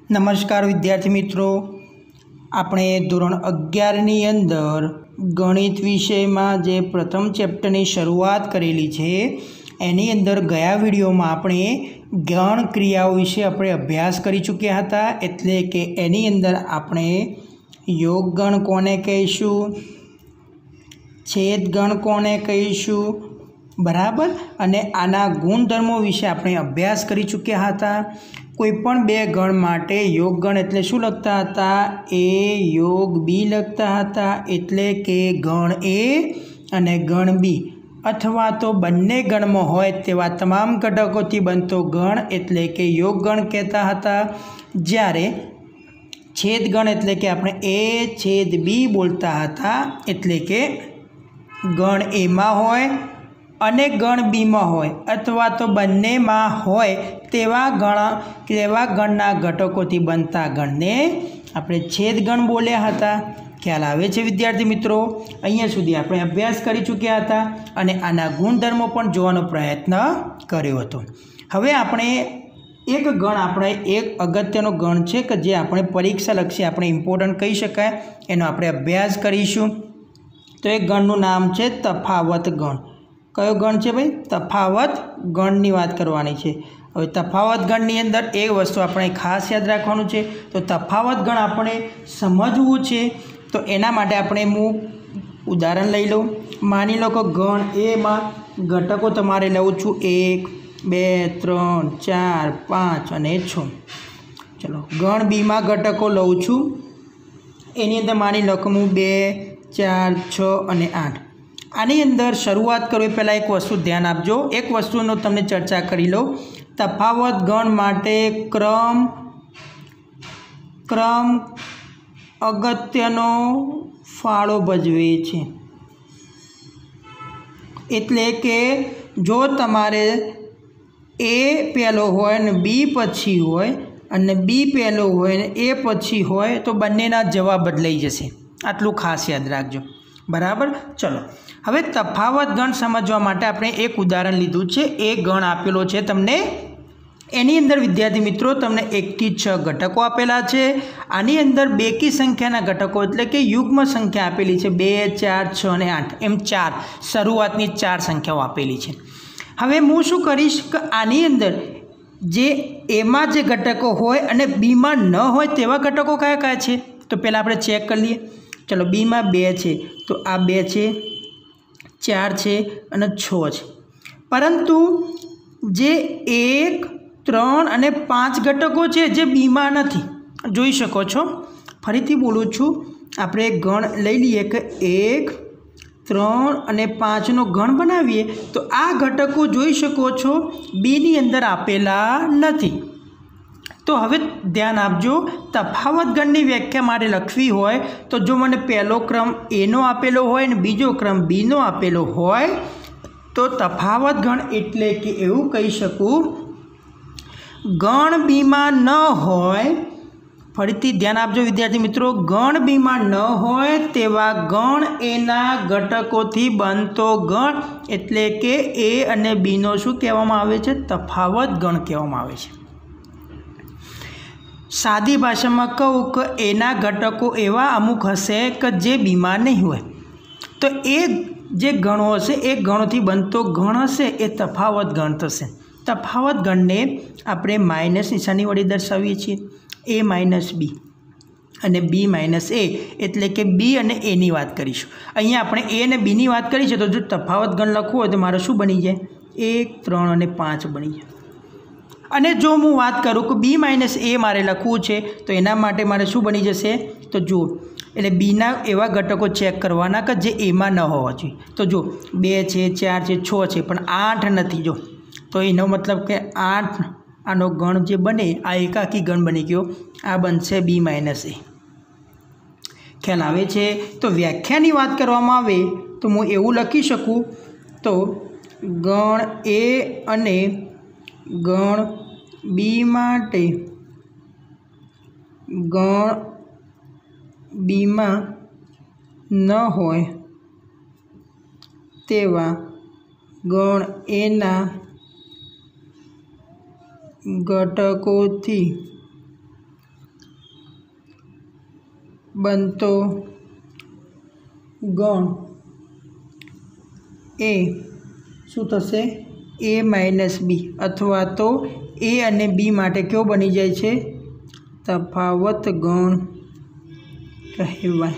नमस्कार विद्यार्थी मित्रों, આપણે ધોરણ 11ની અંદર ગણિત વિષયમાં જે પ્રથમ ચેપ્ટરની શરૂઆત કરેલી છે એની અંદર ગયા વિડીયોમાં આપણે ગણ ક્રિયાઓ વિશે આપણે અભ્યાસ કરી ચૂક્યા હતા। એટલે કે એની અંદર આપણે યોગ ગણ કોને કહીશું, છેદ ગણ કોને કહીશું, બરાબર, અને આના ગુણધર્મો વિશે આપણે અભ્યાસ કરી ચૂક્યા હતા। कोईपण बे गण माटे योग गण एटले शुं लखता हता, ए योग बी लखता हता। एटले के गण ए अने गण बी अथवा तो बंने गण में होय तेवा तमाम घटकोथी बनतो गण एटले के योग गण कहता हता। ज्यारे छेद गण एटले के आपणे ए छेद बी बोलता हता। एटले के गण ए मां होय अने गण बी में होय अथवा तो बंने में होय तेवा गणना घटकोथी बनता गणने आपणे छेद गण बोल्या हता। ख्याल आवे छे विद्यार्थी मित्रों? अहींया सुधी आपणे अभ्यास करी चूक्या हता अने आना गुणधर्मो पण जोवानो प्रयत्न कर्यो हतो। हवे आपणे एक गण आपणे एक अगत्यनो गण छे के जे आपणे परीक्षा लक्षी आपणे इम्पोर्टન્ટ कही शकाय एनो आपणे अभ्यास करीशुं। तो एक गणनुं नाम छे तफावत गण। कयो गण छे भाई? तफावत गणनी वात करवानी छे। हवे तफावत गणनी अंदर एक वस्तु आपणे खास याद राखवानुं छे। तो तफावत गण आपणे समजवुं छे तो एना माटे आपणे उदाहरण लई लो। मानी लो कि गण ए मां घटको तमारे लઉં છું 1 2 3 4 5 અને 6। चलो गण बी मां घटको लઉં છું एनी अंदर मानी लो कि हूँ 2 4 6 અને 8। आनी अंदर शुरुआत करो पहला एक वस्तु ध्यान आपजो। एक वस्तुनो तमने चर्चा करी लो। तफावत गण माटे क्रम अगत्यनो फाळो भजवे छे। एटले के जो तमारे ए पहेलो होय ने बी पछी होय अने बी पहेलो होय ने ए पछी होय तो बंनेना जवाब बदलाई जशे। आटलू खास याद राखजो, बराबर। चलो हवे तफावत गण समझवा माटे आपणे एक उदाहरण लीधुं छे। एक गण आपेलो छे तमने, एनी अंदर विद्यार्थी मित्रों तमने 1 થી 6 घटको आपेला छे। आनी अंदर बेकी संख्याना घटको एटले के युग्म संख्या आपेली छे 2 4 6 અને 8 एम 4 शरूआतनी 4 संख्याओ आपेली छे। हवे हूँ शुं करीश के आनी अंदर जे ए मां जे घटको होय अने बी मां न होय तेवा घटको कया कया छे तो पहेला आपणे चेक कर लीए। चलो बी मां 2 छे तो आ 2 छे, 4 छे अने 6 छे। परंतु जे 1 3 અને 5 घटको छे जे बी मां नथी। जोई शको छो, फरीथी बोलूँ छूँ। आपणे गण लई लीए के 1 3 અને 5 नो गण बनावीए तो आ घटको जोई शको छो बी नी अंदर आपेला नथी। तो हवे ध्यान आपजो, तफावत गणनी व्याख्या मारे लखवी होय तो जो मने पहलो क्रम ए नो आपेलो होय ने बीजो क्रम बी नो आपेलो होय तो तफावत गण एटले के एवुं कही शकूं गण बी मां न होय। फरीथी ध्यान आपजो विद्यार्थी मित्रों, गण बी मां न होय तेवा गण ए ना घटकोथी बनतो गण एटले के ए अने बी नो शुं कहेवामां आवे छे? तफावत गण कहेवामां आवे छे। सादी भाषा में कहूँ कि एना घटको एवा अमुक हशे कि जे बी मां नहीं होय तो ए जे गणो हशे ए गणोथी बनतो गण हशे ए तफावत गण थशे। तफावत गणने आपणे माइनस निशानी वडे दर्शावीए छीए। ए माइनस बी अने बी माइनस ए एटले के बी अने ए नी वात करीशुं। अहींया आपणे ए अने बी नी वात करी छे तो जो तफावत गण लखवो होय तो मारे शुं बनी जाय? 1 3 અને 5 बनी जाय। अने जो हूँ बात करूँ कि बी माइनस ए मारे लखवू है तो एना माटे मारे शुं बनी जशे? तो जो एटले बीना एवा घटको चेक करवाना कि जे ए मां न होवा जोईए। तो जो 2 छे, 4 छे, 6 छे पण 8 नथी। जो तो एनो मतलब के 8 आनो गण जे बने आ एकाकी गण बनी गयो, आ बनशे बी माइनस ए। ख्याल आवे छे? तो व्याख्यानी बात करवामां आवे तो हूँ एवुं लखी शकूँ तो गण ए अने गण बी माटे गण बी मां न होय तेवा गण ए ना घटकोथी बनतो गण ए शुं थशे ए माइनस बी अथवा तो ए अने बी माटे क्यों बनी जाए छे तफावत गण कहेवाय।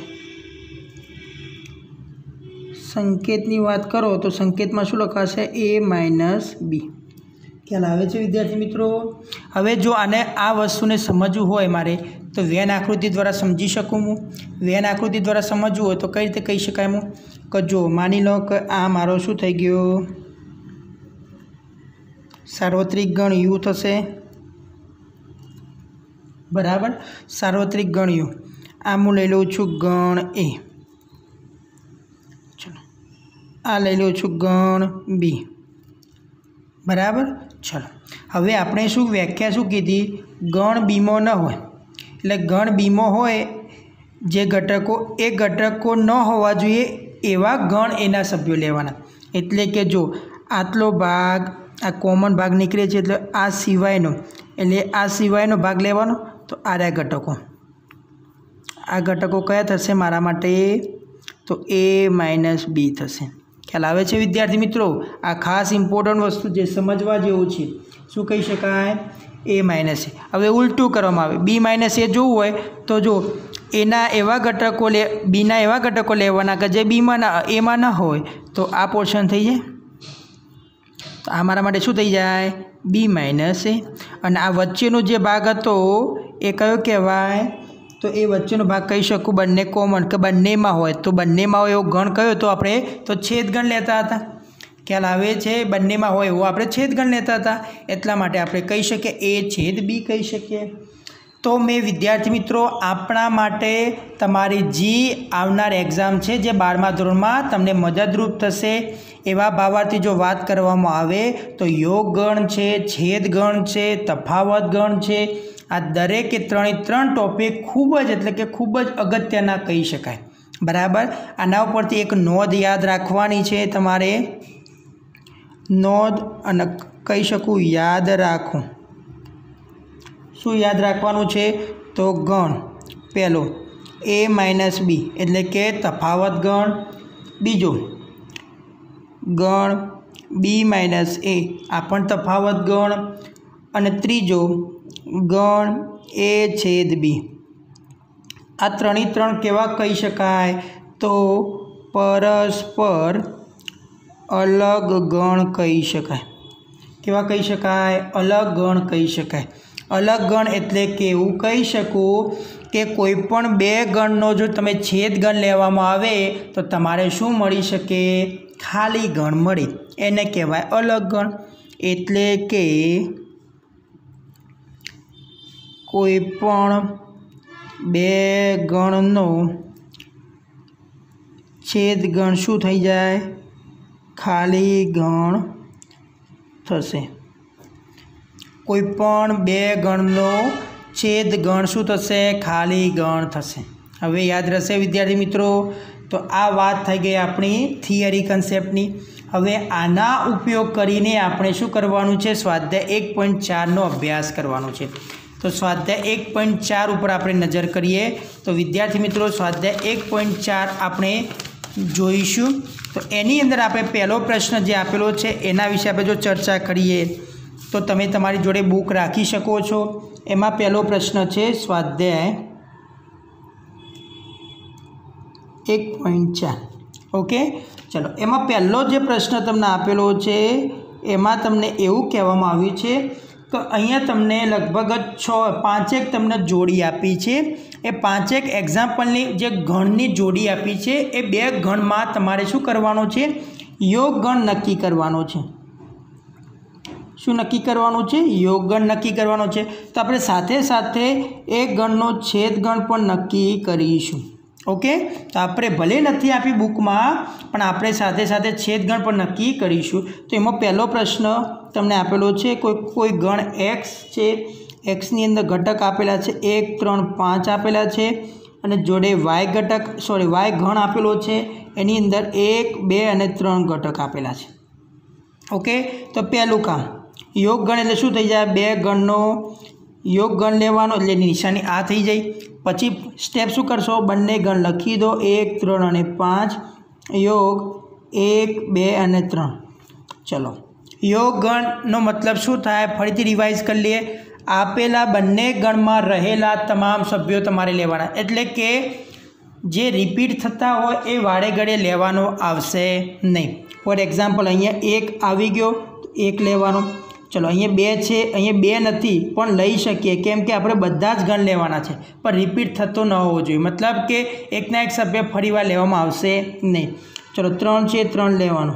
संकेतनी बात करो तो संकेत में शुं लखाशे ए माइनस बी। ख्याल आवे छे विद्यार्थी मित्रों। हवे जो आने आ वस्तुने समझवू होय मारे तो वेन आकृति द्वारा समझी शकूँ। हूँ वेन आकृति द्वारा समझवू हो तो कई रीते कही शकाय हूँ कि जो मानी लो कि आ मारो शुं थई गयो सार्वत्रिक गण यू थशे बराबर। सार्वत्रिक गण यू आ हूँ लई लऊँ छूँ गण ए। चलो आ लई लऊँ छूँ गण बी बराबर। चलो हवे आपणे शुं व्याख्या शुं कीधी गण बीमो न होय एटले गण बीमो होय जे घटको ए घटको न होवा जोईए एवा गण एना सभ्यो लेवाना। एटले के जो आटलो भाग आ कॉमन भाग निकळे छे एटले आ सिवायनो भाग लेवानो तो आ घटको कया थशे मारा माटे तो ए माइनस बी थशे। ख्याल आवे छे विद्यार्थी मित्रों। आ खास इम्पोर्टન્ટ वस्तु जे समझवा जेवुं छे शुं कही शकाय ए माइनस ए। हवे उल्टू करवामां आवे बी माइनस ए जोवुं होय तो जो एना एवा घटको बीना एवा घटको लेवाना के जे बी में ए में न होय तो आ पोर्शन थई जाय। तो आ मारा माटे शुं थई जाय बी माइनस ए। अने आ वच्चेनो जे भाग हतो ए कयो कहेवाय तो ए वच्चेनो भाग कही शकूँ बंने कॉमन के बंने में होय तो बंने में होय एवो गण कयो तो आपणे तो छेद गण लेता हता। ख्याल आवे छे बंने में होय एवो आपणे छेद गण लेता हता एटला माटे आपणे कही शकीए ए छेद बी कही शकीए। तो मैं विद्यार्थी मित्रों आपणा माटे तमारी जी आवनार एक्जाम छे जे 12मा धोरणमां तमने मददरूप थशे एवा भावार्थी जो बात करवामां आवे तो योग गण छे छेद गण छे तफावत गण छे आ दरेक के त्रणेय त्रण टॉपिक खूब ज एटले के खूब ज अगत्यना कही शकाय बराबर। आना उपरथी एक नोंध याद राखवानी छे तमारे नोंध अने कही शकूँ याद राखो। शुं याद राखवानुं छे तो गण पहलो ए माइनस बी एटले के तफावत गण बीजो गण बी माइनस ए आ पण तफावत गण अने त्रीजो गण ए छेद बी। आ त्रणेय त्रण केवा कही शकाय तो परस्पर अलग गण कही शकाय। केवा कही शकाय अलग गण कही शकाय। अलग गण एटले के एवुं कही शकूँ के कोईपण बे गणनो जो तमे छेद गण लेवामां आवे तो तमारे शुं मळी शके खाली गण मळे एने कहेवाय अलग गण। एटले के कोईपण बे गणनो छेद गण शुं थई जाय खाली गण थशे। कोईपण बे गणनो छेद गण शुं थशे खाली गण थशे। हवे याद रहेशे विद्यार्थी मित्रों। तो आ बात थई गई अपनी थियरी कन्सेप्टनी। हवे आना उपयोग करीने आपणे शुं करवानुं छे स्वाध्याय 1.4 नो अभ्यास करवानो छे। तो स्वाध्याय 1.4 पर आपणे नजर करिए तो विद्यार्थी मित्रों स्वाध्याय 1.4 आपणे जोईशुं। तो एनी अंदर आपणे पहलो प्रश्न जे आपेलो छे एना विषे आपणे जो चर्चा करीए तो तमे तमारी जोड़े बुक राखी शको छो। एमां पहलो प्रश्न छे स्वाध्याय 1.4 ओके। चलो एमां पहलो जे प्रश्न तमने आपेलो छे एमां तमने एवुं कहेवामां आव्युं छे तो अहींया तमने लगभग 5 तमने जोड़ी आपी छे। ए 5 एक्जाम्पलनी जे गणनी जोड़ी आपी छे ए बे गणमां तमारे शुं करवानो छे योग गण नक्की करवानो छे। शुं नक्की करवानुं छे योग गण नक्की करवानो छे। तो आपणे साथे साथे एक गणनो छेद गण पण नक्की करीशुं ओके। तो आपणे भले नथी आपी बुक में पण आपणे साथे साथे छेद गण पण नक्की करीशुं। तो एमां पहलो प्रश्न तमने आपेलो छे कोई गण एक्स छे एक्स नी अंदर घटक आपेला छे 1 3 5 आपेला छे अने जोड़े वाय गण आपेलो छे एनी अंदर 1 2 अने 3 घटक आपेला छे ओके। तो पहलुं काम योग गण एटले शुं थई जाय बे गणनो योग गण लेवानो એટલે નિશાની આ થઈ જાય। પછી સ્ટેપ શું કરશો, બંને ગણ લખી દો 1 3 અને 5 योग 1 2 અને 3। ચલો योग ગણનો મતલબ શું થાય ફરીથી રિવાઇઝ કરી લઈએ। આપેલા બંને ગણમાં રહેલા તમામ સભ્યો તમારે લેવાના, એટલે કે જે રિપીટ થતા હોય એ વાડે ઘડે લેવાનો આવશે નહીં। ફોર એક્ઝામ્પલ અહીંયા 1 આવી ગયો તો 1 લેવાનો। चलो अहीं 2 है, अहीं 2 नहीं पण लई शकीए केम के आपणे बधा ज गण लेवाना छे, पर रिपीट थतो न होवो जोईए, मतलब के एकना एक सभ्य फरीवार लेवामां आवशे नहीं। चलो 3 है 3 लेवानो,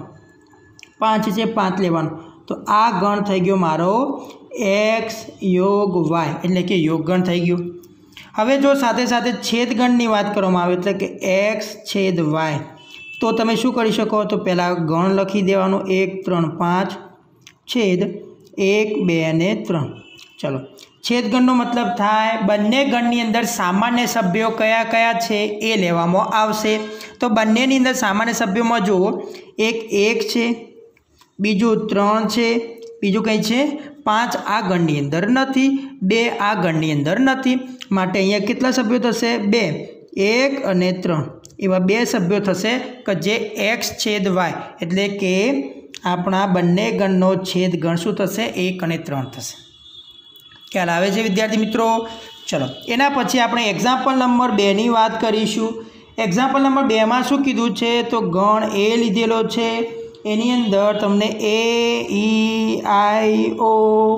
5 है 5 लेवानो। तो आ गण थई गयो मारो एक्स योग वाय, एटले के योग गण थई गयो। हवे जो साथे साथे छेद गणनी वात करवामां आवे एटले के एक्स छेद वाय, तो तमे शुं करी शको, तो पहेला गण लखी देवानो 1 3 5 छेद 1 2 અને 3। चलो छेद गणનો मतलब थाय बंने गणनी अंदर सामान्य सभ्यो कया कया छे ए लेवामां आवशे। तो बंनेनी अंदर सामान्य सभ्योमां जुओ, एक 1 छे, बीजू 3 छे, बीजू कई छे 5 आ गणनी अंदर नथी, 2 आ गणनी अंदर नथी, माटे अहींया केटला सभ्यो थशे 2 1 અને 3 एवा 2 सभ्यो थशे के जे एक्स छेद वाय, एटले के अपना बंने गणनो छेद गण शुं थशे 1 અને 3 थशे। ख्याल आवे छे विद्यार्थी मित्रों? चलो एना पछी आपणे एक्जाम्पल नंबर 2 नी वात करीशुं। एक्जाम्पल नंबर 2 मां शुं कीधुं छे, तो गण ए लीधेलो छे, एनी अंदर तमने ए ई आई ओ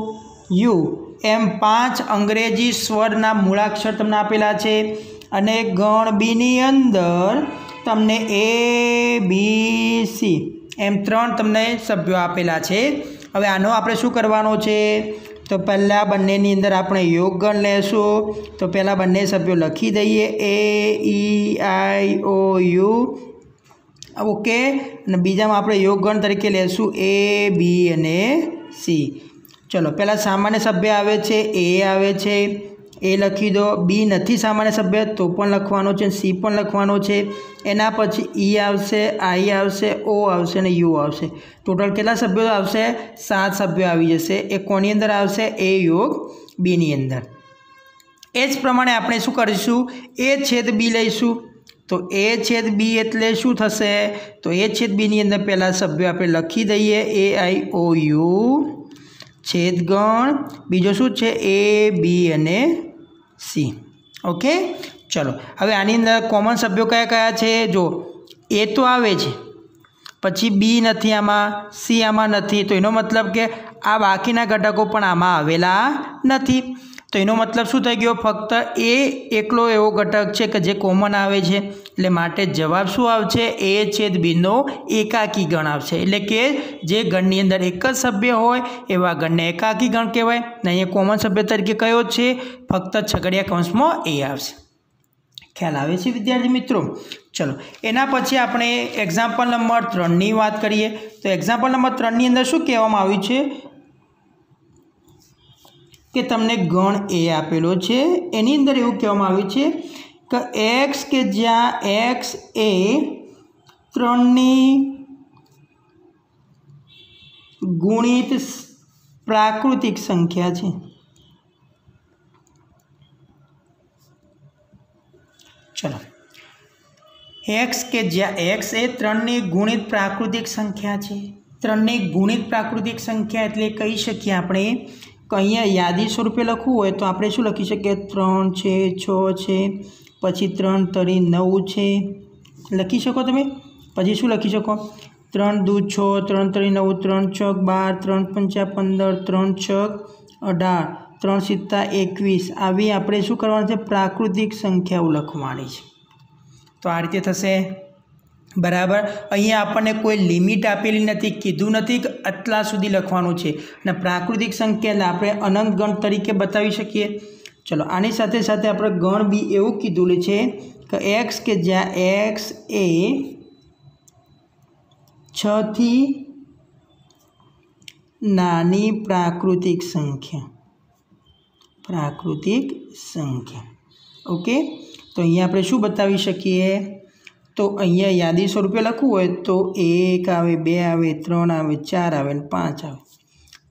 यू एम 5 अंग्रेजी स्वरना मूळाक्षर तमने आपेला छे, अने गण बी नी अंदर तमने ए बी सी एम 3 तमने सभ्यो आपेला छे। हवे आनो आपणे शुं करवानो छे, तो पहला बंनेनी अंदर आपणे योग गण लेशुं। तो पहला बंने सभ्यो लखी दईए ए ई आई ओ यू, ओके, अने बीजामां आपणे योग गण तरीके लेशुं ए बी अने सी। चलो पहला सामान्य सभ्य आवे छे ए आवे छे, ए लखी दो, बी नहीं सामान्य सभ्य तो पण लखवानो छे, सी पण लखवानो छे। एना पछी ई आवशे, आई आवशे, ओ आवशे ने यू आवशे। टोटल केटला सभ्यो आवशे? 7 सभ्यो आवी जशे। ए कोनी अंदर आवशे? ए योग बी नी अंदर। ए ज प्रमाणे आपणे शुं करीशुं, ए छेद बी लईशुं। तो ए छेद बी एटले शुं थशे, तो ए छेद बी नी अंदर पहला सभ्यो आपणे लखी दईए ए आई ओ यू छेद गण, बीजो शुं छे ए बी अने सी। ओके चलो हवे आनी अंदर कॉमन सभ्यो कया कया छे, जो ए तो आवे छे, पछी बी नथी आमां, सी आमां नथी, तो एनो मतलब के आ बाकीना घटको पण आमां आवेला नथी। तो एनो मतलब शुं थई गयो, फक्त ए एकलो एवो घटक छे के जे कॉमन आवे छे, એટલે માટે જવાબ શું આવશે, એ છેદ બીનો એકાકી ગણ આવશે। એટલે કે જે ગણની અંદર એક જ સભ્ય હોય એવા ગણને એકાકી ગણ કહેવાય। ને અહીંયા કોમન સભ્ય તરીકે કયો છે, ફક્ત છગડિયા કૌંસમાં એ આવશે। ખ્યાલ આવે છે વિદ્યાર્થી મિત્રો? ચલો એના પછી આપણે એક્ઝામ્પલ નંબર 3ની વાત કરીએ। તો એક્ઝામ્પલ નંબર 3ની અંદર શું કહેવામાં આવ્યું છે કે તમને ગણ એ આપેલો છે, એની અંદર એવું કહેવામાં આવ્યું છે કે एक्स के ज्यां एक्स ए 3 गुणित प्राकृतिक संख्या है। चलो एक्स के ज्यां एक्स ए 3 गुणित प्राकृतिक संख्या है। 3 गुणित प्राकृतिक संख्या एटले कही शकीए आपणे कि अहींया यादी स्वरूपे लखવું હોય तो આપણે શું લખી શકીએ, 3 છે, 6 છે, પછી 3 તરી 9 છે, લખી શકો તમે। પછી શું લખી શકો, 3 દુ 6, 3 તરી 9, 3 ચોક 12, 3 પંચા 15, 3 ચોક 18, 3 સિત્તા 21 આવી આપણે શું કરવાનું છે, પ્રાકૃતિક સંખ્યાઓ લખવાની છે। તો આ રીતે થશે बराबर। अहींया आपने कोई लिमिट आपेली नहीं, कीधुं नहीं कि आटला सुधी लखवानुं छे, ने प्राकृतिक संख्या आपणे अनंत गण तरीके बतावी शकीए। चलो आनी साथे साथे आपणे गण बी एवुं कीधुं छे कि एक्स के ज्यां एक्स ए 6 थी नानी प्राकृतिक संख्या, प्राकृतिक संख्या। ओके तो अहींया आपणे शुं बतावी शकीए, तो अहींया यादी स्वरूपे लखવું હોય तो 1 આવે, 2 આવે, 3 આવે, 4 આવે, 5 આવે।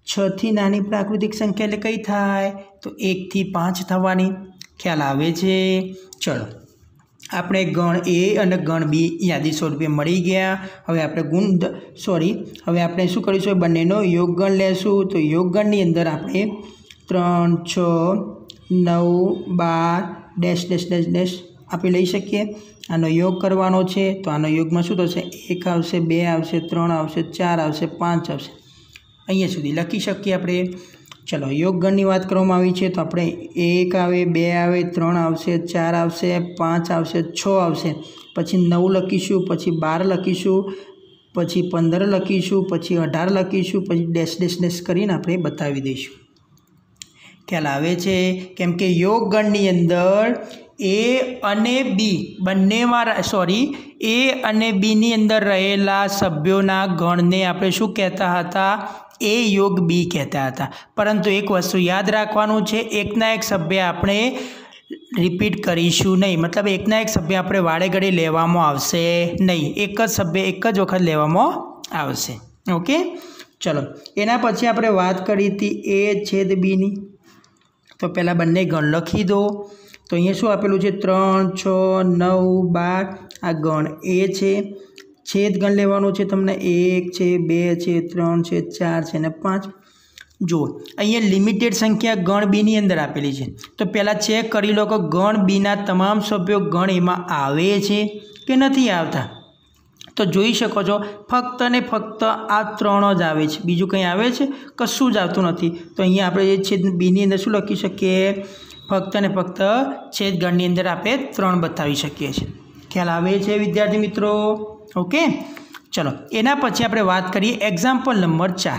6 થી નાની પ્રાકૃતિક સંખ્યા એટલે કઈ થાય? તો 1 થી 5 થવાની. ખ્યાલ આવે છે? ચલો, આપણે ગણ એ અને ગણ બી યાદી સ્વરૂપે મળી ગયા. હવે આપણે હવે આપણે શું કરીશું? બંનેનો યોગગણ લેશું. તો યોગગણની અંદર આપણે 3, 6, 9, 12 ડેશ ડેશ ડેશ ડેશ આપણે લઈ શકીએ. આનો યોગ કરવાનો છે. તો આનો યોગમાં શું થશે? 1 આવશે, 2 આવશે, 3 આવશે, 4 આવશે, 5 આવશે. અહીંયા સુધી લખી શકીએ આપણે. ચલો, યોગગણની વાત કરવામાં આવી છે. તો આપણે 1 આવે, 2 આવે, 3 આવશે, 4 આવશે, 5 આવશે, 6 આવશે, પછી 9 લખીશું, પછી 12 લખીશું, પછી 15 લખીશું, પછી 18 લખીશું, પછી ડેશ ડેશ ડેશ કરીને આપણે બતાવી દઈશું. ખ્યાલ આવે છે? કેમ કે યોગગણની અંદર એ અને બી બંનેમાં એ અને બીની અંદર રહેલા સભ્યોના ગણને આપણે શું કહેતા હતા? એ યોગ બી કહેતા હતા. પરંતુ એક વસ્તુ યાદ રાખવાનું છે, એકના એક સભ્ય આપણે રિપીટ કરીશું નહીં. મતલબ એકના એક સભ્ય આપણે વાડે ઘડી લેવામાં આવશે નહીં. એક જ સભ્ય એક જ વખત લેવામાં આવશે. ઓકે, ચલો. એના પછી આપણે વાત કરી હતી એ છેદ બીની. તો પહેલાં બંને ગણ લખી દો. તો અહીંયા શું આપેલું છે? 3, 6, 9, 12 આ ગણ એ છે. છેદ ગણ લેવાનો છે તમને. 1 છે, 2 છે, 3 છે, 4 છે અને 5. જુઓ, અહીંયા લિમિટેડ સંખ્યા ગણ બીની અંદર આપેલી છે. તો પહેલાં ચેક કરી લો કે ગણ બીના તમામ સભ્યો ગણ એમાં આવે છે કે નથી આવતા. તો જોઈ શકો છો, ફક્ત ને ફક્ત આ 3 જ આવે છે. બીજું કંઈ આવે છે? કશું જ આવતું નથી. તો અહીંયા આપણે જે છેદ બીની અંદર શું લખી શકીએ? ફક્ત ને ફક્ત છેદ ગણની અંદર આપણે 3 બતાવી શકીએ છીએ. ખ્યાલ આવે છે વિદ્યાર્થી મિત્રો? ઓકે, ચલો. એના પછી આપણે વાત કરીએ એક્ઝામ્પલ નંબર 4.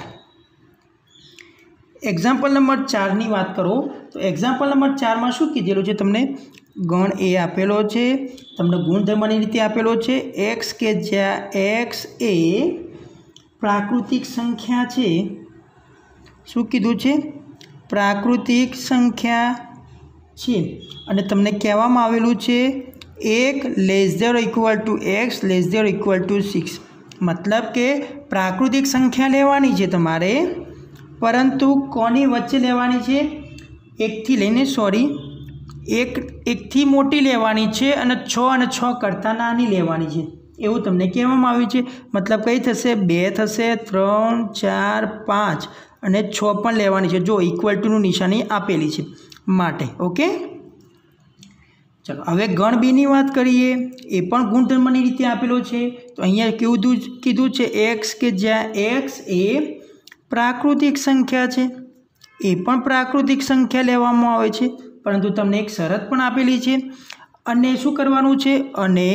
એક્ઝામ્પલ નંબર 4ની વાત કરો તો એક્ઝામ્પલ નંબર 4માં શું કીધેલું છે તમને? ગણ એ આપેલો છે. તમને ગુણધર્મની રીતે આપેલો છે એક્સ, કે જ્યાં એક્સ એ પ્રાકૃતિક સંખ્યા છે. શું કીધું છે? પ્રાકૃતિક સંખ્યા છે. અને તમને કહેવામાં આવેલું છે 1 <= x <= 6. મતલબ કે પ્રાકૃતિક સંખ્યા લેવાની છે તમારે, પરંતુ કોની વચ્ચે લેવાની છે? એકથી મોટી લેવાની છે અને 6 અને 6 કરતાં નાની લેવાની છે, એવું તમને કહેવામાં આવ્યું છે. મતલબ કઈ થશે? 2 થશે, 3, 4, 5 અને 6 પણ લેવાની છે. જો ઇક્વલ ટુનું નિશાની આપેલી છે માટે. ઓકે, ચલો. હવે ગણ બીની વાત કરીએ. એ પણ ગુણધર્મની રીતે આપેલો છે. તો અહીંયા કેવું કીધું છે? એક્સ, કે જ્યાં એક્સ એ પ્રાકૃતિક સંખ્યા છે. એ પણ પ્રાકૃતિક સંખ્યા લેવામાં આવે છે, પરંતુ તમને એક શરત પણ આપેલી છે. અને શું કરવાનું છે? અને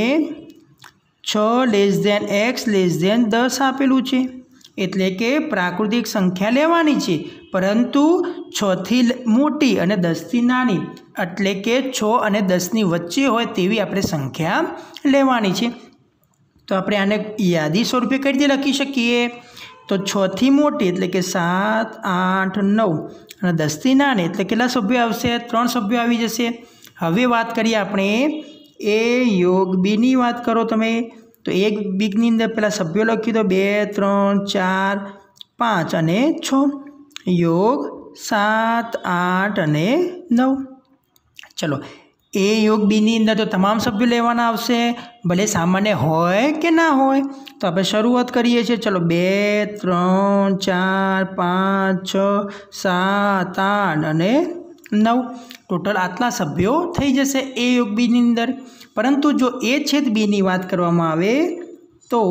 6 < x < 10 આપેલું છે. એટલે કે પ્રાકૃતિક સંખ્યા લેવાની છે, પરંતુ 6થી મોટી અને 10થી નાની, એટલે કે 6 અને 10ની વચ્ચે હોય તેવી આપણે સંખ્યા લેવાની છે. તો આપણે આને યાદી સ્વરૂપે કઈ રીતે લખી શકીએ? તો 6થી મોટી એટલે કે 7, 8, 9 અને 10થી નાની એટલે કેટલા સભ્યો આવશે? 3 સભ્યો આવી જશે. હવે વાત કરીએ આપણે એ યોગ બીની વાત કરો તમે. તો એક બીની અંદર પહેલાં સભ્યો લખી દો 2, 3, 4, 5 અને 6. યોગ 7, 8 અને 9. ચલો, એ યોગ બીની અંદર તો તમામ સભ્યો લેવાના આવશે, ભલે સામાન્ય હોય કે ના હોય. તો આપણે શરૂઆત કરીએ છીએ. ચલો, 2, 3, 4, 5, 6, 7, 8 અને 9. ટોટલ આટલા સભ્યો થઈ જશે એ યોગ બીની અંદર. પરંતુ જો એ છેદ બીની વાત કરવામાં આવે તો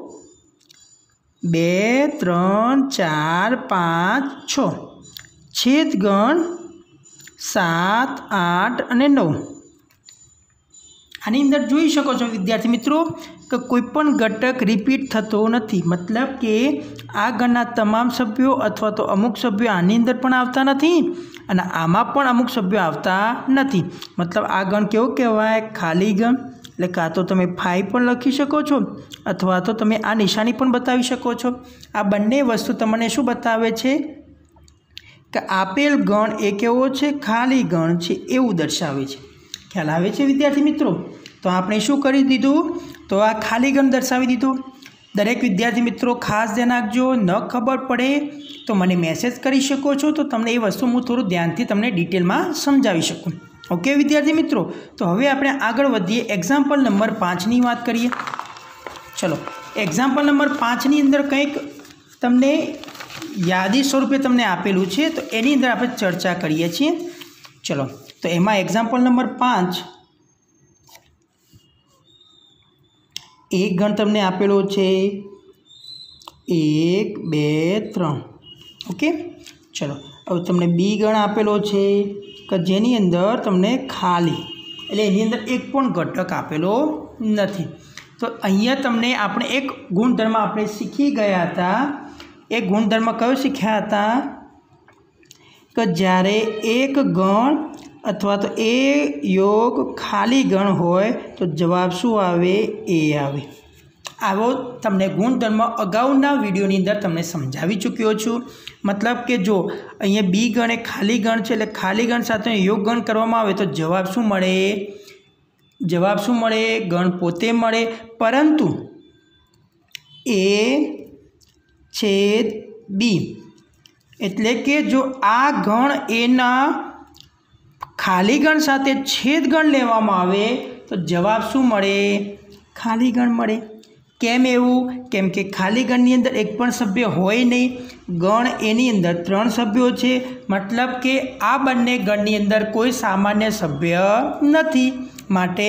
2, 3, 4, 5, 6 છેદ ગણ 7, 8 અને 9. આની અંદર જોઈ શકો છો વિદ્યાર્થી મિત્રો કે કોઈ પણ ઘટક રિપીટ થતો નથી. મતલબ કે આ ગણના તમામ સભ્યો અથવા તો અમુક સભ્યો આની અંદર પણ આવતા નથી અને આમાં પણ અમુક સભ્યો આવતા નથી. મતલબ આ ગણ કેવો કહેવાય? ખાલી ગણ. એટલે કાં તો તમે 5 પણ લખી શકો છો અથવા તો તમે આ નિશાની પણ બતાવી શકો છો. આ બંને વસ્તુ તમને શું બતાવે છે? કે આપેલ ગણ એ કેવો છે? ખાલી ગણ છે એવું દર્શાવે છે. ખ્યાલ આવે છે વિદ્યાર્થી મિત્રો? તો આપણે શું કરી દીધું? તો આ ખાલી ગણ દર્શાવી દીધું. दरेक विद्यार्थी मित्रों खास ध्यान राखजो। न खबर पड़े तो मने मैसेज करी शको छो, तो तमने ए वस्तु हूँ थोड़ું ध्यानथी तमने डिटेल में समझावी शकूँ। ओके विद्यार्थी मित्रों, तो हवे आपणे आगळ वधीए। एक्जाम्पल नंबर 5 नी वात करीए। चलो एक्जाम्पल नंबर 5 नी अंदर कंईक तमने यादी स्वरूपे तमने आपेलू छे, तो एनी अंदर आपणे चर्चा करीए छीए। चलो तो एमां एक्जाम्पल नंबर 5 एक गण तमने आपेलो छे 1 2 3। ओके चलो हवे तमने बी गण आपेलो छे कि जेनी अंदर तमने खाली एटले एनी अंदर एक पण घटक आपेलो नथी। तो अहींया तमने आपणे एक गुणधर्म आपणे शीखी गया हता। एक गुणधर्म कयो शीख्या हता कि ज्यारे एक गण अथवा तो ए योग खाली गण होय तो जवाब शुं आवे? ए आवे। आवो तमने गुणधर्म अगाउना विडियोनी अंदर तमने समझावी चूक्यो छूं। मतलब कि जो अहींया बी गण ए खाली गण छे एटले खाली गण साथे योग गण करवामां आवे तो जवाब शुं मळे? जवाब शुं मळे? गण पोते मळे। परंतु ए छेद बी एटले कि जो आ गण एना खाली गण साथे छेद गण लेवामां आवे तो जवाब शुं मळे? खाली गण मळे। केम एवुं? केम के खाली गणनी अंदर एक पण सभ्य होय नहीं। गण एनी अंदर 3 सभ्यो छे, मतलब के आ बंने गणनी अंदर कोई सामान्य सभ्य नथी। माटे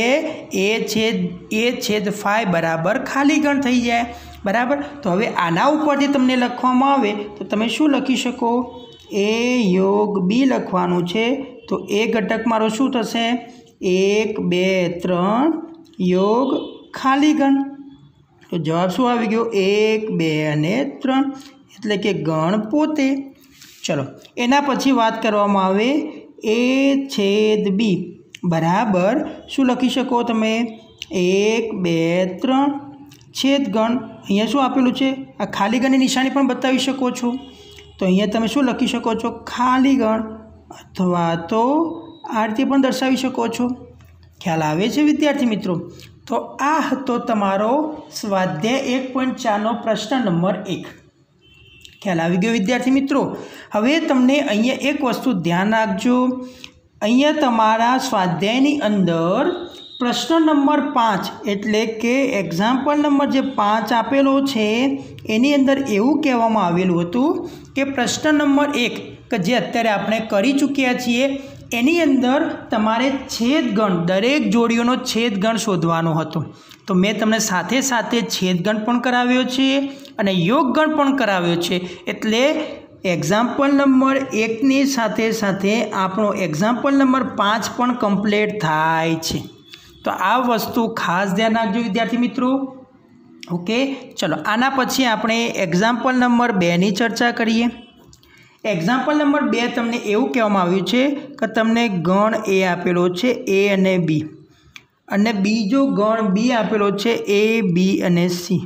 ए छेद 5 बराबर खाली गण थई जाए। बराबर। तो हवे आना उपरथी तमने लखवामां आवे तो तमे शुं लखी शको? ए योग बी लखवानुं छे। तो ए घटक मारो शुं थशे? 1 2 3 योग खाली गण। तो जवाब शुं आवी गयो? 1 2 અને 3 एटले के गण पोते। चलो एना पछी वात करवामां आवे ए छेद बी बराबर शुं लखी शको तमे? 1 2 3 छेद गण। अहींया शुं आपेलुं छे? आ खाली गणनी निशानी पण बतावी शको छो। तो अहींया तमे शुं लखी शको छो? खाली गण, अथवा तो आ रीते पण दर्शावी शको छो। ख्याल आवे छे विद्यार्थी मित्रों? तो आ हतो तमारो स्वाध्याय 1.4 नो प्रश्न नंबर 1। ख्याल आवी गयो विद्यार्थी मित्रों? हवे तमने अहींया एक वस्तु ध्यान राखजो। अहींया तमारा स्वाध्यायनी अंदर प्रश्न नंबर 5 एटले के एक्जाम्पल नंबर जे 5 आपेलो छे एनी अंदर एवुं कहेवामां आवेलुं हतुं के प्रश्न नंबर 1 के जे अत्यारे आपणे करी चूक्या छीए एनी अंदर तमारे छेद गण दरेक जोड़ीओनो छेद गण शोधवानो हतो। तो मैं तमने साथे साथे छेद गण पण कराव्यो छे अने योग गण पण कराव्यो छे। एटले एक्जाम्पल नंबर 1 नी साथे साथे आपणो एक्जाम्पल नंबर 5 पण कम्प्लीट थाय छे। तो आ वस्तु खास ध्यान राखजो विद्यार्थी मित्रों। ओके चलो आना पछी आपणे एक्जाम्पल नंबर 2 नी चर्चा करीए। एक्जाम्पल नंबर 2 तमने एवुं कहेवामां आव्युं छे कि तमने गण ए आपेलो छे ए अने बी, अने बीजो गण बी आपेलो छे ए बी अने सी,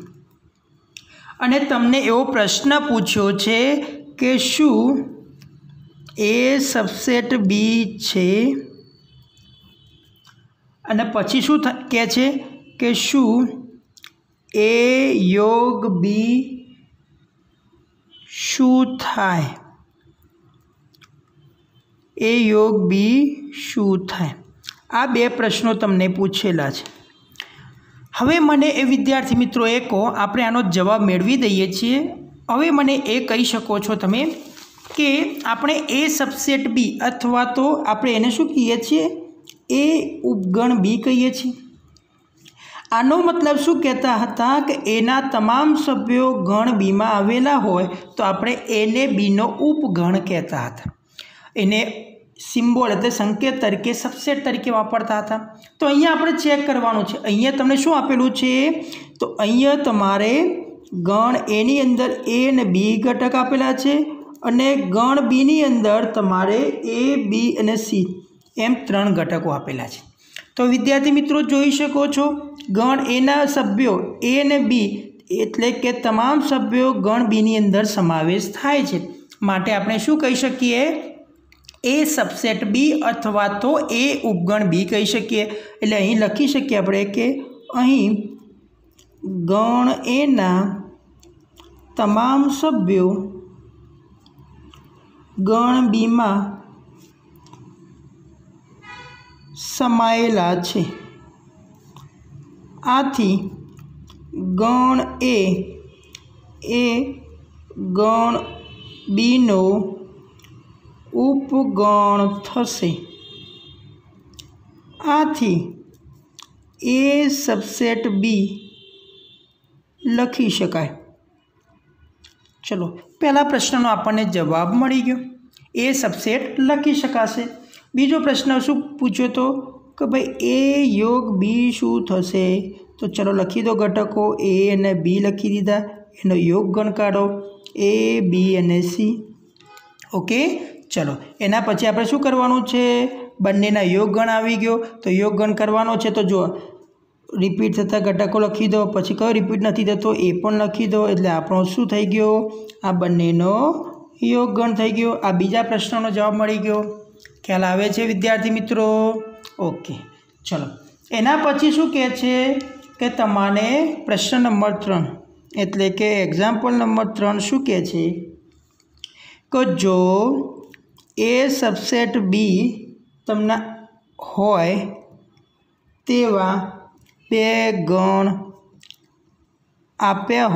अने तमने एवो प्रश्न पूछ्यो छे कि शुं ए सबसेट बी छे, अने पछी शुं कहे छे कि शुं ए योग बी शुं थाय? ए योग बी शुं थाय? आ 2 प्रश्नों तमने पूछेला छे। हवे मने ए विद्यार्थी मित्रों ए को आपणे आनो जवाब मेळवी दईए छीए। हवे मने ए कही शको छो तमे कि आपणे ए सबसेट बी अथवा तो आपणे एने शुं कहीए छीए? ए उपगण बी कहीए छीए। आनो मतलब शुं कहेता हता कि एना तमाम सभ्यो गण बी में आवेला होय तो आपणे ए ने बी नो उपगण कहेता हता। एने सिम्बोल एटले संकेत तरीके सबसेट तरीके वापरता था। तो अहींया आपणे चेक करवानुं छे। अहींया तमने शुं आपेलुं छे? तो अहींया तमारे गण ए नी अंदर ए अने बी घटक आपेला छे अने गण बी नी अंदर तमारे ए बी अने सी एम 3 घटको आपेला छे। तो विद्यार्थी मित्रों जोई शको छो गण ए ना सभ्यो ए अने बी एटले के तमाम सभ्यो गण बी नी अंदर समावेश थाय छे। माटे आपणे शुं कही शकीए? ए सबसेट बी अथवा तो ए उपगण बी कही शकीए। एटले अहीं लखी शकीए आपणे के अहीं ગણ એના તમામ સભ્યો ગણ બીમાં સમાયેલા છે। આથી ગણ એ ગણ બીનો ઉપગણ થશે। આથી એ સબસેટ બી લખી શકાય। ચલો, પહેલા પ્રશ્નનો આપણને જવાબ મળી ગયો, એ સબસેટ લખી શકાશે। બીજો પ્રશ્ન શું પૂછ્યો તો કે ભાઈ એ યોગ બી શું થશે? તો ચલો લખી દો ઘટકો, એ અને બી લખી દીધા, એનો યોગ ગણ કાઢો, એ બી અને સી। ઓકે, ચલો એના પછી આપણે શું કરવાનું છે? બંનેના યોગ ગણ આવી ગયો તો યોગ ગણ કરવાનો છે। તો જો રિપીટ થતા ઘટકો લખી દો, પછી કયો રિપીટ નથી થતો એ પણ લખી દો, એટલે આપણો શું થઈ ગયો? આ બંનેનો યોગ ગણ થઈ ગયો। આ બીજા પ્રશ્નનો જવાબ મળી ગયો। ખ્યાલ આવે છે વિદ્યાર્થી મિત્રો? ઓકે, ચલો એના પછી શું કહે છે કે તમારે પ્રશ્ન નંબર 3 એટલે કે એક્ઝામ્પલ નંબર 3 શું કહે છે કે જો એ સબસેટ બી તમને હોય તેવા બે ગણ આપ્યા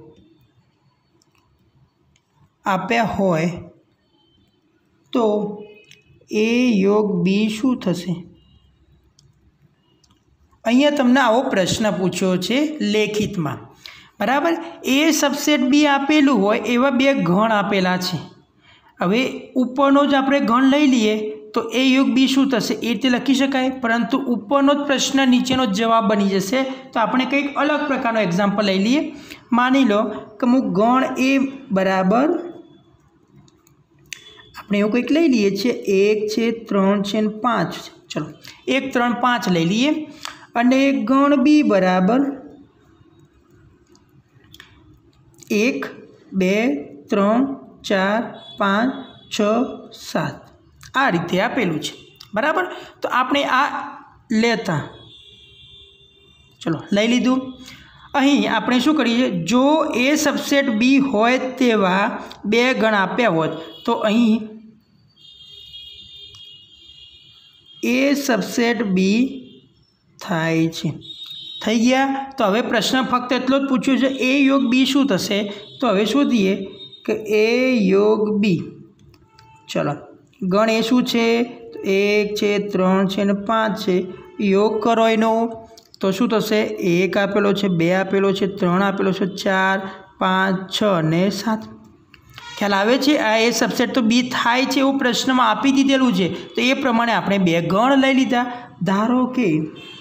હોય તો એ યોગ બી શું થશે? અહીંયા તમને આવો પ્રશ્ન પૂછ્યો છે લેખિતમાં, બરાબર। એ સબસેટ બી આપેલું હોય એવા બે ગણ આપેલા છે। હવે ઉપરનો જ આપણે ગણ લઈ લઈએ તો એ યોગ બી શું થશે એ રીતે લખી શકાય, પરંતુ ઉપરનો જ પ્રશ્ન નીચેનો જવાબ બની જશે। તો આપણે કંઈક અલગ પ્રકારનો એક્ઝામ્પલ લઈ લઈએ। માની લો કે હું ગણ એ બરાબર આપણે એવું કંઈક લઈ લઈએ છીએ, 1 છે, 3 છે ને 5 છે। ચલો 1 3 5 લઈ લઈએ, અને ગણ બી બરાબર 1 2 3 4 5 6 7 આ રીતે આપેલું છે, બરાબર। તો આપણે આ લેતા, ચલો લઈ લીધું। અહીં આપણે શું કરીએ, જો એ સબસેટ બી હોય તેવા બે ગણ આપ્યા હોત તો અહીં એ સબસેટ બી થાય છે। થઈ ગયા। તો હવે પ્રશ્ન ફક્ત એટલો જ પૂછ્યો છે એ યોગ બી શું થશે? તો હવે શોધીએ કે એ યોગ બી, ચલો ગણ એ શું છે? 1 છે, 3 છે ને 5 છે। યોગ કરો એનો તો શું થશે? 1 આપેલો છે, 2 આપેલો છે, 3 આપેલો છે, 4 5 6 ને 7। ખ્યાલ આવે છે? આ એ સબસેટ તો બી થાય છે એવું પ્રશ્નમાં આપી દીધેલું છે, તો એ પ્રમાણે આપણે બે ગણ લઈ લીધા। ધારો કે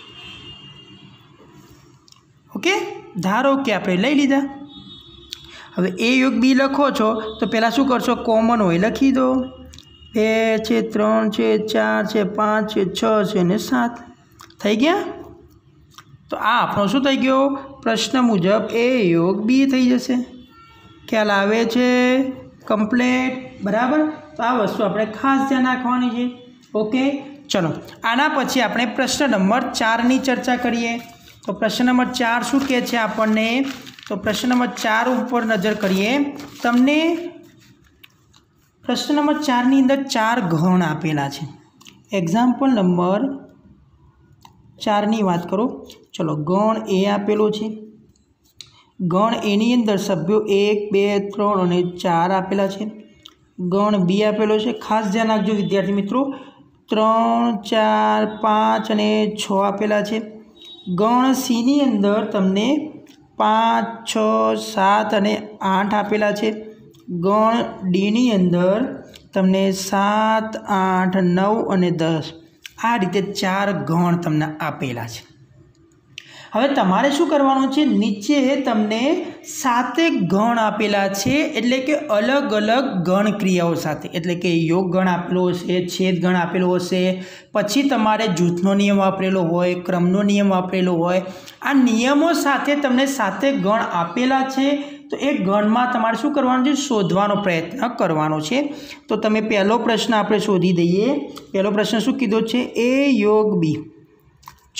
આપણે લઈ લીધા। હવે એ યોગ બી લખો છો તો પહેલાં શું કરશો? કોમન હોય લખી દો, 2 છે, 3 છે, 4 છે, 5 છે, 6 છે ને 7 થઈ ગયા। તો આ આપણો શું થઈ ગયો? પ્રશ્ન મુજબ એ યોગ બી થઈ જશે। ખ્યાલ આવે છે? કમ્પ્લીટ, બરાબર। તો આ વસ્તુ આપણે ખાસ ધ્યાન રાખવાની છે। ઓકે, ચલો આના પછી આપણે પ્રશ્ન નંબર 4ની ચર્ચા કરીએ। તો પ્રશ્ન નંબર 4 શું કહે છે આપણને? તો પ્રશ્ન નંબર 4 ઉપર નજર કરીએ। તમને પ્રશ્ન નંબર 4ની અંદર 4 ગણ આપેલા છે। એક્ઝામ્પલ નંબર 4ની વાત કરો। ચલો ગણ એ આપેલો છે, ગણ એની અંદર સભ્યો 1 2 3 અને 4 આપેલા છે। ગણ બી આપેલો છે, ખાસ ધ્યાન રાખજો વિદ્યાર્થી મિત્રો, 3 4 5 અને 6 આપેલા છે। ગણ સીની અંદર તમને 5 6 7 અને 8 આપેલા છે। ગણ ડીની અંદર તમને 7 8 9 અને 10 આ રીતે 4 ગણ તમને આપેલા છે। હવે તમારે શું કરવાનું છે? નીચે તમને 7 ગણ આપેલા છે, એટલે કે અલગ અલગ ગણ ક્રિયાઓ સાથે, એટલે કે યોગ ગણ આપેલો હશે, છેદ ગણ આપેલો હશે, પછી તમારે જૂથનો નિયમ વાપરેલો હોય, ક્રમનો નિયમ વાપરેલો હોય। આ નિયમો સાથે તમને 7 ગણ આપેલા છે। તો એ ગણમાં તમારે શું કરવાનું છે? શોધવાનો પ્રયત્ન કરવાનો છે। તો તમે પહેલો પ્રશ્ન આપણે શોધી દઈએ। પહેલો પ્રશ્ન શું કીધો છે? એ યોગ બી। ચલો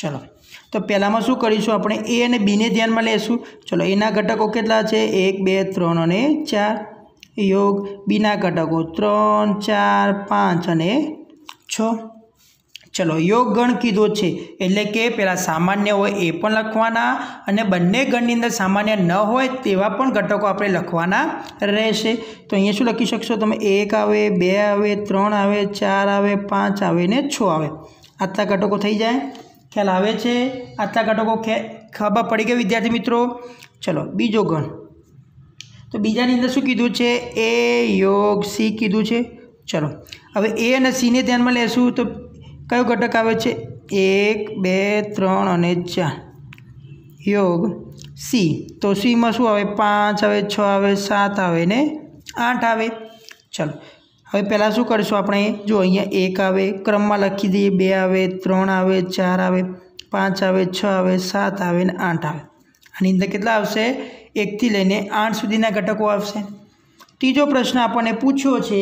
तो पहला में शू करीशुं आपणे ए अने बी ने ध्यान में लेशुं। चलो एना घटको केटला छे 1 2 3 अने 4 योग बी ना घटको 3 4 5 अने 6। चलो योग गण कीधो छे एटले के पेला सामान्य होय ए पण लखवाना अने बंने गणनी अंदर सामान्य न होय तेवा पण घटको आपणे लखवाना रहेशे। तो अहींया शुं लखी शकशो तमे 1 आवे 2 आवे 3 आवे 4 आवे 5 आवे ने 6 आवे। आटला घटको थई जाय। ख्याल आवे छे? आटला घटको खबर पड़ी गई विद्यार्थी मित्रों। चलो बीजो गण। तो बीजानी अंदर शुं कीधुं छे ए योग सी कीधुं छे। चलो हवे ए अने सी ने ध्यान में लेशुं तो कयो घटक आवे छे 1 2 3 अने 4 योग सी। तो सी में शुं आवे 5 आवे 6 आवे 7 आवे ने 8 आवे। चलो हवे पहला शुं करशुं आपणे जो अहींया 1 आवे क्रम में लखी दीए 2 आवे 3 आवे 4 आवे 5 आवे 6 आवे 7 आवे ने 8 आवे। आनी अंदर केटला आवशे 1 थी लईने 8 सुधीना घटको आवशे। तीजो प्रश्न आपणे पूछ्यो छे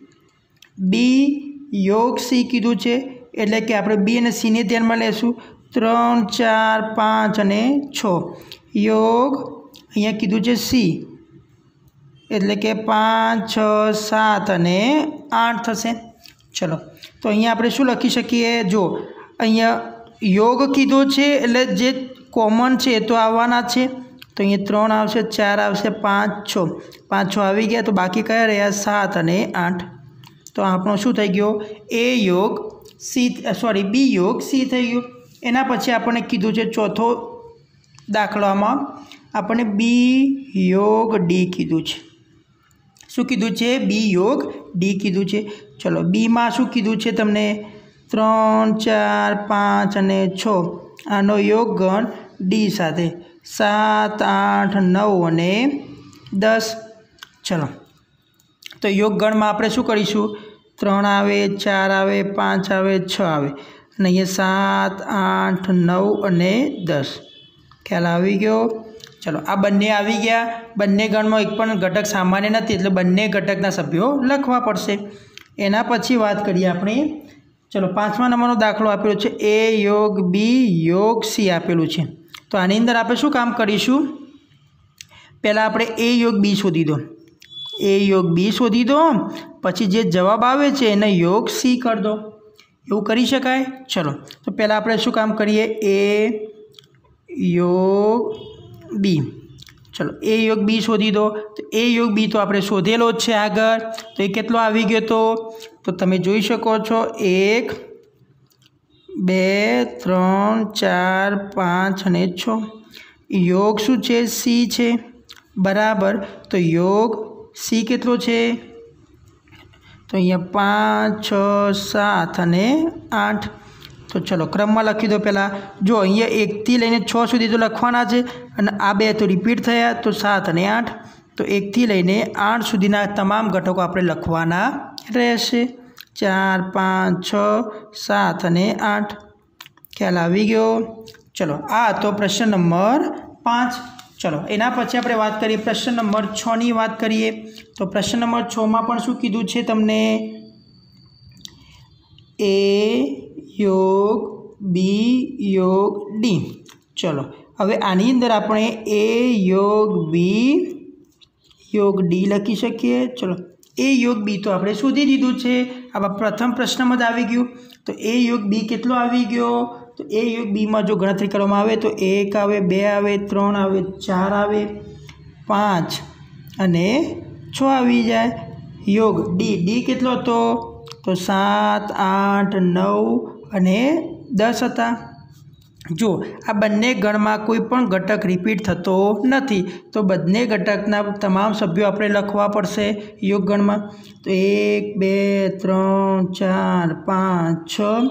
बी योग सी कीधुं छे एटले के आपणे बी अने सी ने ध्यान में लेशुं 3 4 5 अने 6 योग अहींया कीधुं छे सी एटले के 5 6 7 अने 8 थशे। चलो तो अहींया आपणे शुं लखी शकीए जो अहींया योग कीधो छे एटले जे कॉमन छे तो आववाना छे। तो अहींया 3 आवशे 4 आवशे 5 6 5 6 आवी गया तो बाकी कया रह्या 7 अने 8। तो आपणो शुं थई गयो ए योग सी सॉरी बी योग सी थई गयो। एना पछी आपणे कीधुं छे चौथो दाखलामां आपणे बी योग डी कीधुं छे। शुं कीधुं छे बी योग डी कीधुं छे। चलो बी मां शुं कीधुं छे तमने 3 4 5 अने 6 आनो योग गण डी साथे 7 8 9 अने 10। चलो तो योग गण में आपणे शुं करीशुं 3 आवे 4 आवे 5 आवे 6 आवे अने अहींया 7 8 9 अने 10। ख्याल आवी गयो। चलो आ बंने आवी गया। बंने गण में एक पण घटक सामान्य नथी एटले बंने घटकना सभ्यो लखवा पड़शे। एना पछी वात करीए आपणे। चलो 5मा नंबरनो दाखलो आपेलो छे ए योग बी योग सी आपेलुं छे। तो आनी अंदर आपणे शुं काम करीशुं पहला आपणे ए योग बी शोधी दो। ए योग बी शोधी दो पछी जे जवाब आवे छे एने योग सी कर दो। एवुं करी शकाय। चलो तो पहला आपणे शुं काम करीए ए योग बी। चलो ए योग बी शोधी दो। तो ए योग बी तो आपणे शोधेलो ज छे आगळ। तो ए केटलो आवी गयो तो तमे जोई शको छो 1 2 3 4 5 अने 6 योग शुं छे सी छे बराबर। तो योग सी केटलो छे तो अहींया 5 6 7 अने 8। तो चलो क्रम में लखी दो। पहला जो अहींया 1 थी लईने 6 सुधी तो लखवाना छे अने आ बे तो रिपीट थया तो 7 अने 8। तो 1 थी लईने 8 सुधीना तमाम घटको आपणे लखवाना रहेशे 4 5 6 7 अने 8। ख्याल आवी गयो। चलो आ तो प्रश्न नंबर 5। चलो एना पछी आपणे वात करीए प्रश्न नंबर 6 नी वात करीए। तो प्रश्न नंबर 6 में पण शुं कीधुं छे तमने ए योग बी योग डी। चलो हवे आनी अंदर आपणे ए योग बी योग डी लखी शकीए। चलो ए योग बी तो आपणे शोधी दीधुं छे। आ प्रथम प्रश्न में ज आवी गयुं। तो ए योग बी केटलो आवी गयो तो ए योग बी में जो गणतरी करवामां आवे तो 1 आवे 2 आवे 3 आवे 4 आवे 5 अने 6 आवी जाए। योग डी डी केटलो हतो तो 7 8 9 अने 10 हता। जो आ बंने गण में कोईपण घटक रिपीट थतो नथी तो बंने घटकना तमाम सभ्यो आपणे लखवा पड़शे योग गण में। तो 1 2 3 4 5 6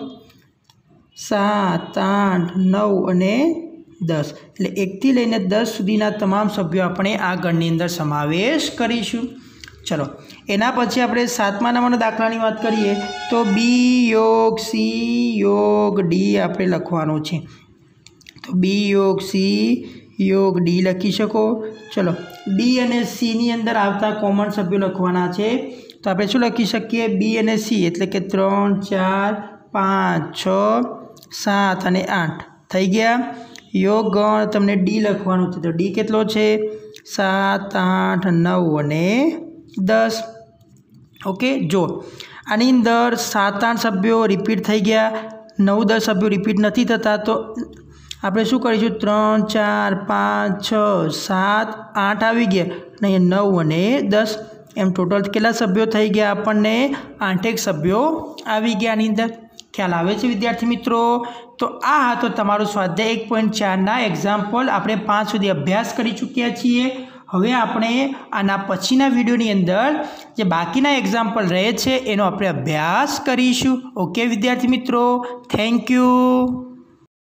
7 8 9 अने 10 एटले 1 थी लईने 10 सुधीना तमाम सभ्यो आपणे आ गणनी अंदर समावेश करीशुं। चलो एना पछी आपणे 7मा नंबरना दाखलानी वात करीए तो बी योग सी योग डी आपणे लखवानुं छे। तो बी योग सी योग डी लखी शको। चलो बी अने सी नी अंदर आवता कॉमन सभ्यो लखवाना छे। तो आपणे शुं लखी शकीए बी अने सी एटले के 3 4 5 6 7 अने 8। થઈ ગયા। યોગ ગણ તમને ડી લખવાનું છે, તો ડી કેટલો છે? 7, 8, 9 અને 10। ઓકે, જો આની અંદર 7, 8 સભ્યો રિપીટ થઈ ગયા, 9, 10 સભ્યો રિપીટ નથી થતા, તો આપણે શું કરીશું? 3, 4, 5, 6, 7, 8 આવી ગયા, અને 9 અને 10 એમ ટોટલ કેટલા સભ્યો થઈ ગયા? આપણને 8 સભ્યો આવી ગયા આની અંદર। ખ્યાલ આવે છે વિદ્યાર્થી મિત્રો? તો આ હતો તમારું સ્વાધ્યાય 1.4ના એક્ઝામ્પલ। આપણે 5 સુધી અભ્યાસ કરી ચૂક્યા છીએ। હવે આપણે આના પછીના વિડીયોની અંદર જે બાકીના એક્ઝામ્પલ રહે છે એનો આપણે અભ્યાસ કરીશું। ઓકે વિદ્યાર્થી મિત્રો, થેન્ક યુ।